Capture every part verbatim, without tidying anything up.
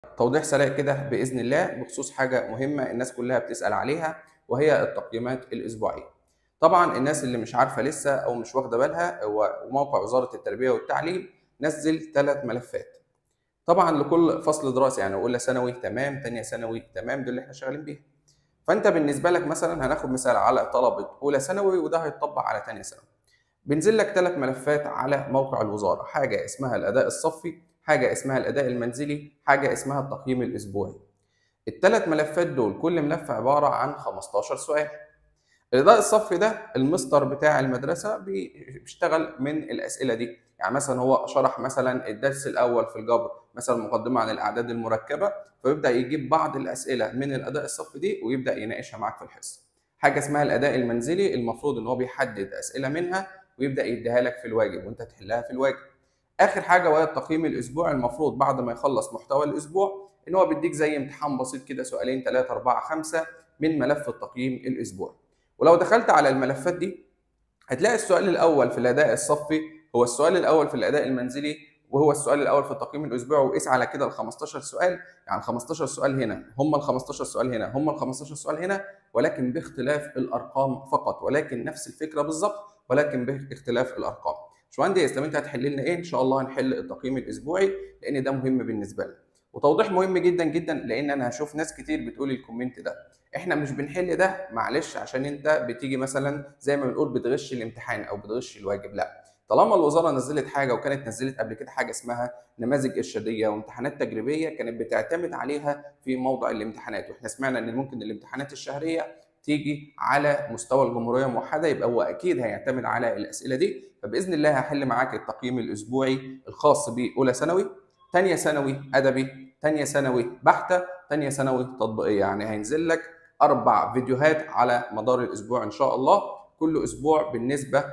توضيح سريع كده بإذن الله بخصوص حاجة مهمة الناس كلها بتسأل عليها، وهي التقييمات الأسبوعية. طبعا الناس اللي مش عارفة لسه أو مش واخدة بالها، هو موقع وزارة التربية والتعليم نزل ثلاث ملفات طبعا لكل فصل دراسي، يعني أولى ثانوي تمام، تانية ثانوي تمام، دول اللي احنا شغالين بيها. فأنت بالنسبة لك مثلا هناخد مثال على طلبة أولى ثانوي وده هيتطبق على تانية ثانوي. بينزل لك ثلاث ملفات على موقع الوزارة، حاجة اسمها الأداء الصفي، حاجة اسمها الأداء المنزلي، حاجة اسمها التقييم الأسبوعي. الثلاث ملفات دول كل ملف عبارة عن خمستاشر سؤال. الأداء الصفي ده المستر بتاع المدرسة بيشتغل من الأسئلة دي، يعني مثلا هو شرح مثلا الدرس الأول في الجبر مثلا مقدمة عن الأعداد المركبة، فيبدأ يجيب بعض الأسئلة من الأداء الصفي دي ويبدأ يناقشها معاك في الحصة. حاجة اسمها الأداء المنزلي، المفروض إن هو بيحدد أسئلة منها ويبدأ يديها لك في الواجب وأنت تحلها في الواجب. آخر حاجة وهي التقييم الأسبوعي، المفروض بعد ما يخلص محتوى الأسبوع إن هو بيديك زي امتحان بسيط كده، سؤالين ثلاثة أربعة خمسة من ملف التقييم الأسبوعي. ولو دخلت على الملفات دي هتلاقي السؤال الأول في الأداء الصفي هو السؤال الأول في الأداء المنزلي، وهو السؤال الأول في التقييم الأسبوعي، وقيس على كده ال خمستاشر سؤال، يعني خمستاشر سؤال هنا هم ال خمستاشر سؤال هنا هم ال خمستاشر سؤال هنا، ولكن باختلاف الأرقام فقط، ولكن نفس الفكرة بالظبط ولكن باختلاف الأرقام. باشمهندس طب أنت هتحل لنا إيه؟ إن شاء الله هنحل التقييم الأسبوعي لأن ده مهم بالنسبة لنا. وتوضيح مهم جدا جدا لأن أنا هشوف ناس كتير بتقول الكومنت ده، احنا مش بنحل ده معلش عشان انت بتيجي مثلا زي ما بنقول بتغش الامتحان او بتغش الواجب، لا. طالما الوزاره نزلت حاجه، وكانت نزلت قبل كده حاجه اسمها نماذج ارشاديه وامتحانات تجريبيه كانت بتعتمد عليها في موضع الامتحانات، واحنا سمعنا ان ممكن الامتحانات الشهريه تيجي على مستوى الجمهوريه موحده، يبقى هو اكيد هيعتمد على الاسئله دي. فباذن الله هحل معاك التقييم الاسبوعي الخاص باولى ثانوي، ثانيه ثانوي ادبي، ثانيه ثانوي بحته، ثانيه ثانوي تطبيقيه. يعني هينزل لك اربع فيديوهات على مدار الاسبوع ان شاء الله. كل اسبوع بالنسبه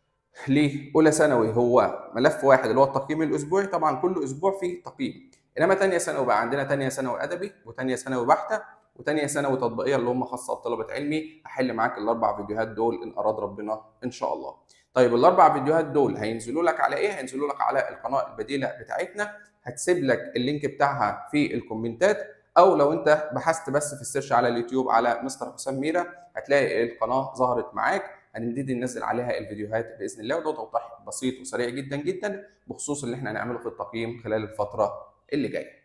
لاولى ثانوي هو ملف واحد اللي هو التقييم الاسبوعي، طبعا كل اسبوع فيه تقييم. انما ثانيه ثانوي بقى عندنا ثانيه ثانوي ادبي، وثانيه ثانوي بحته، وثانيه ثانوي تطبيقيه اللي هم خاصه بطلبه علمي. هحل معاك الاربع فيديوهات دول ان اراد ربنا ان شاء الله. طيب الاربع فيديوهات دول هينزلوا لك على ايه؟ هينزلوا لك على القناه البديله بتاعتنا، هتسيب لك اللينك بتاعها في الكومنتات، او لو انت بحثت بس في السيرش على اليوتيوب على مستر حسام ميرا هتلاقي القناه ظهرت معاك، هنبتدي ننزل عليها الفيديوهات باذن الله. وده توضيح بسيط وسريع جدا جدا بخصوص اللي احنا هنعمله في التقييم خلال الفتره اللي جايه.